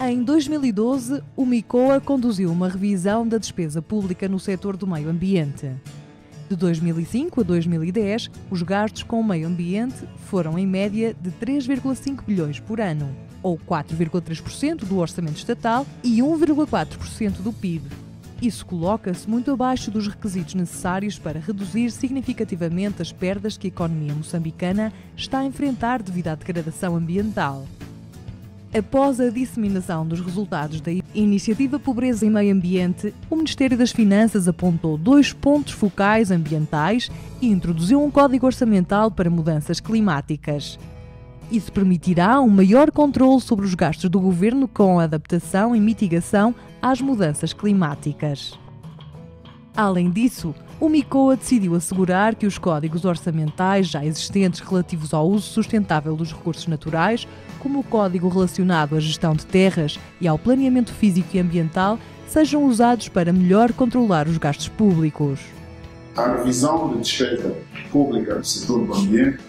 Em 2012, o MICOA conduziu uma revisão da despesa pública no setor do meio ambiente. De 2005 a 2010, os gastos com o meio ambiente foram em média de 3,5 bilhões por ano, ou 4,3% do orçamento estatal e 1,4% do PIB. Isso coloca-se muito abaixo dos requisitos necessários para reduzir significativamente as perdas que a economia moçambicana está a enfrentar devido à degradação ambiental. Após a disseminação dos resultados da Iniciativa Pobreza e Meio Ambiente, o Ministério das Finanças apontou 2 pontos focais ambientais e introduziu um código orçamental para mudanças climáticas. Isso permitirá um maior controle sobre os gastos do governo com a adaptação e mitigação às mudanças climáticas. Além disso, o MICOA decidiu assegurar que os códigos orçamentais já existentes relativos ao uso sustentável dos recursos naturais, como o código relacionado à gestão de terras e ao planeamento físico e ambiental, sejam usados para melhor controlar os gastos públicos. A revisão de despesa pública do setor do ambiente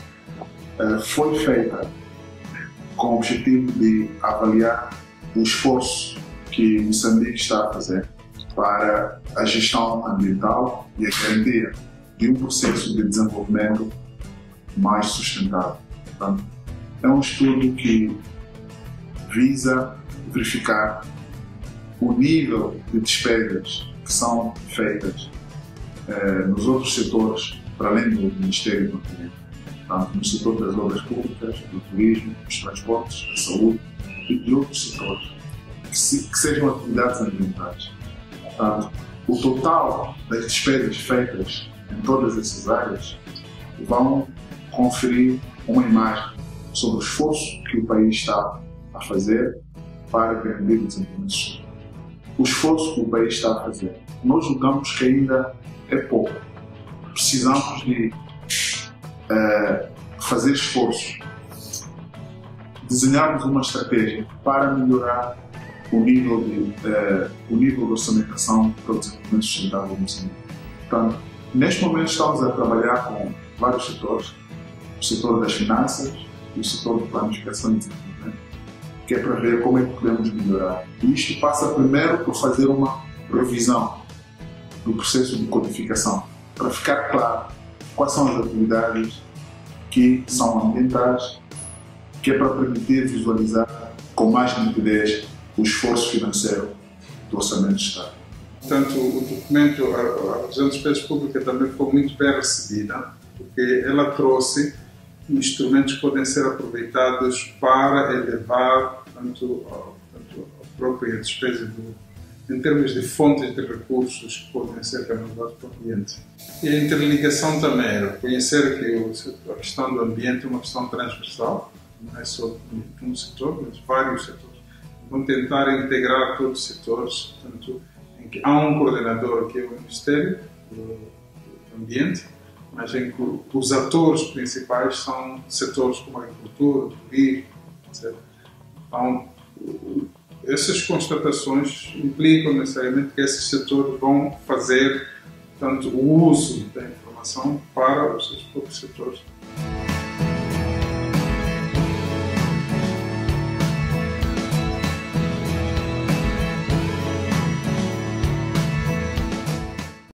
foi feita com o objetivo de avaliar o esforço que Moçambique está a fazer para a gestão ambiental e a garantia de um processo de desenvolvimento mais sustentável. Portanto, é um estudo que visa verificar o nível de despesas que são feitas nos outros setores, para além do Ministério do Ambiente. Portanto, no setor das obras públicas, do turismo, dos transportes, da saúde e de outros setores que sejam atividades ambientais. Portanto, o total das despesas feitas em todas essas áreas vão conferir uma imagem sobre o esforço que o país está a fazer para garantir o desenvolvimento social. O esforço que o país está a fazer, nós julgamos que ainda é pouco. Precisamos de fazer esforço, desenharmos uma estratégia para melhorar o nível de orçamentação para o desenvolvimento sustentável no Moçambique. Portanto, neste momento estamos a trabalhar com vários setores, o setor das finanças e o setor de planificação e desenvolvimento, que é para ver como é que podemos melhorar. E isto passa primeiro por fazer uma revisão do processo de codificação, para ficar claro quais são as atividades que são ambientais, que é para permitir visualizar com mais nitidez o esforço financeiro do Orçamento do Estado. Portanto, o documento, a revisão de despesas públicas também foi muito bem recebida, porque ela trouxe instrumentos que podem ser aproveitados para elevar tanto a própria despesa em termos de fontes de recursos que podem ser renovados para o ambiente. E a interligação também, reconhecer que a questão do ambiente é uma questão transversal, não é só de um setor, mas vários setores. Vão tentar integrar todos os setores, portanto, em que há um coordenador que é o Ministério do Ambiente, mas em que os atores principais são setores como a agricultura, o turismo, etc. Então, essas constatações implicam necessariamente que esses setores vão fazer, portanto, o uso da informação para os seus próprios setores.